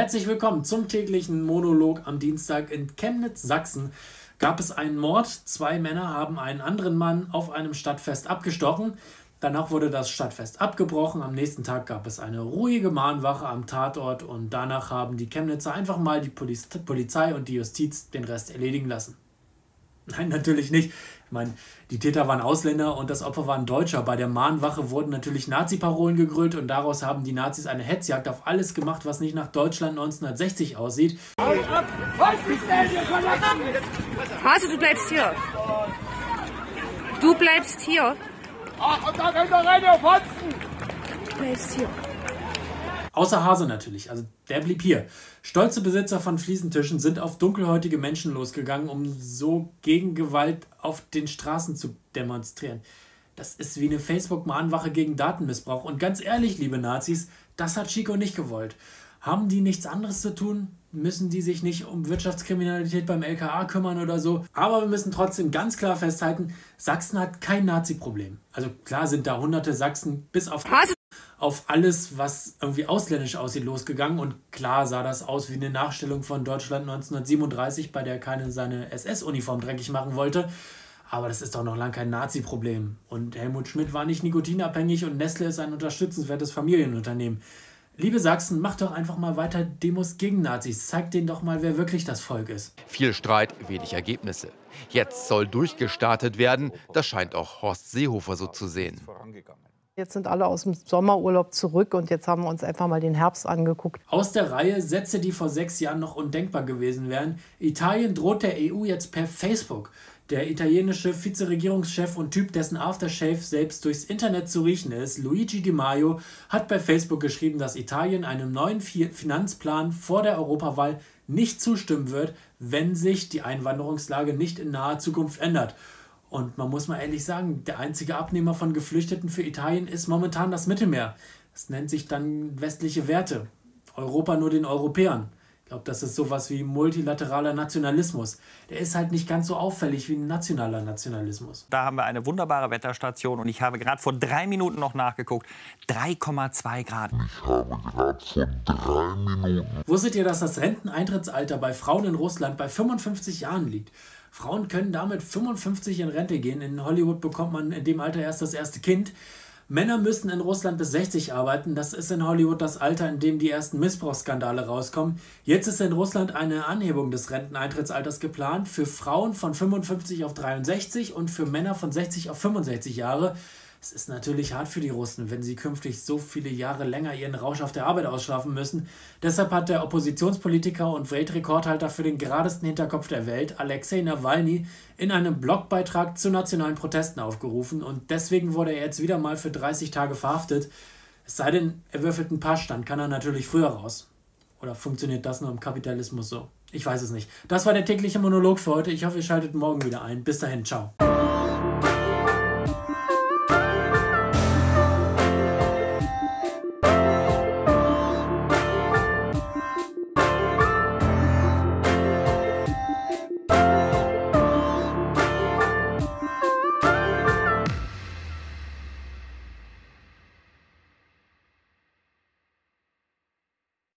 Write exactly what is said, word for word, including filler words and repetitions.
Herzlich willkommen zum täglichen Monolog am Dienstag. In Chemnitz, Sachsen, gab es einen Mord. Zwei Männer haben einen anderen Mann auf einem Stadtfest abgestochen. Danach wurde das Stadtfest abgebrochen. Am nächsten Tag gab es eine ruhige Mahnwache am Tatort und danach haben die Chemnitzer einfach mal die Polizei und die Justiz den Rest erledigen lassen. Nein, natürlich nicht. Ich meine, die Täter waren Ausländer und das Opfer war ein Deutscher. Bei der Mahnwache wurden natürlich Nazi-Parolen gegrölt und daraus haben die Nazis eine Hetzjagd auf alles gemacht, was nicht nach Deutschland neunzehnhundertsechzig aussieht. Hase, du bleibst hier. Du bleibst hier. Ach, und da könnt ihr rein auf Hotzen. Du bleibst hier. Außer Hase natürlich, also der blieb hier. Stolze Besitzer von Fliesentischen sind auf dunkelhäutige Menschen losgegangen, um so gegen Gewalt auf den Straßen zu demonstrieren. Das ist wie eine Facebook-Mahnwache gegen Datenmissbrauch. Und ganz ehrlich, liebe Nazis, das hat Chico nicht gewollt. Haben die nichts anderes zu tun? Müssen die sich nicht um Wirtschaftskriminalität beim L K A kümmern oder so? Aber wir müssen trotzdem ganz klar festhalten, Sachsen hat kein Nazi-Problem. Also klar sind da hunderte Sachsen bis auf... Hase. auf alles, was irgendwie ausländisch aussieht, losgegangen. Und klar sah das aus wie eine Nachstellung von Deutschland neunzehnhundertsiebenunddreißig, bei der keiner seine S S-Uniform dreckig machen wollte. Aber das ist doch noch lange kein Nazi-Problem. Und Helmut Schmidt war nicht nikotinabhängig und Nestle ist ein unterstützenswertes Familienunternehmen. Liebe Sachsen, macht doch einfach mal weiter Demos gegen Nazis. Zeigt denen doch mal, wer wirklich das Volk ist. Viel Streit, wenig Ergebnisse. Jetzt soll durchgestartet werden. Das scheint auch Horst Seehofer so zu sehen. Jetzt sind alle aus dem Sommerurlaub zurück und jetzt haben wir uns einfach mal den Herbst angeguckt. Aus der Reihe Sätze, die vor sechs Jahren noch undenkbar gewesen wären. Italien droht der E U jetzt per Facebook. Der italienische Vizeregierungschef und Typ, dessen Aftershave selbst durchs Internet zu riechen ist, Luigi Di Maio, hat bei Facebook geschrieben, dass Italien einem neuen Finanzplan vor der Europawahl nicht zustimmen wird, wenn sich die Einwanderungslage nicht in naher Zukunft ändert. Und man muss mal ehrlich sagen, der einzige Abnehmer von Geflüchteten für Italien ist momentan das Mittelmeer. Das nennt sich dann westliche Werte. Europa nur den Europäern. Ich glaube, das ist sowas wie multilateraler Nationalismus. Der ist halt nicht ganz so auffällig wie ein nationaler Nationalismus. Da haben wir eine wunderbare Wetterstation und ich habe gerade vor drei Minuten noch nachgeguckt. drei Komma zwei Grad. Ich habe gerade vor drei Minuten... Wusstet ihr, dass das Renteneintrittsalter bei Frauen in Russland bei fünfundfünfzig Jahren liegt? Frauen können damit fünfundfünfzig in Rente gehen. In Hollywood bekommt man in dem Alter erst das erste Kind. Männer müssen in Russland bis sechzig arbeiten. Das ist in Hollywood das Alter, in dem die ersten Missbrauchsskandale rauskommen. Jetzt ist in Russland eine Anhebung des Renteneintrittsalters geplant. Für Frauen von fünfundfünfzig auf dreiundsechzig und für Männer von sechzig auf fünfundsechzig Jahre. Es ist natürlich hart für die Russen, wenn sie künftig so viele Jahre länger ihren Rausch auf der Arbeit ausschlafen müssen. Deshalb hat der Oppositionspolitiker und Weltrekordhalter für den geradesten Hinterkopf der Welt, Alexei Nawalny, in einem Blogbeitrag zu nationalen Protesten aufgerufen. Und deswegen wurde er jetzt wieder mal für dreißig Tage verhaftet. Es sei denn, er würfelt einen Pass, dann kann er natürlich früher raus. Oder funktioniert das nur im Kapitalismus so? Ich weiß es nicht. Das war der tägliche Monolog für heute. Ich hoffe, ihr schaltet morgen wieder ein. Bis dahin, ciao.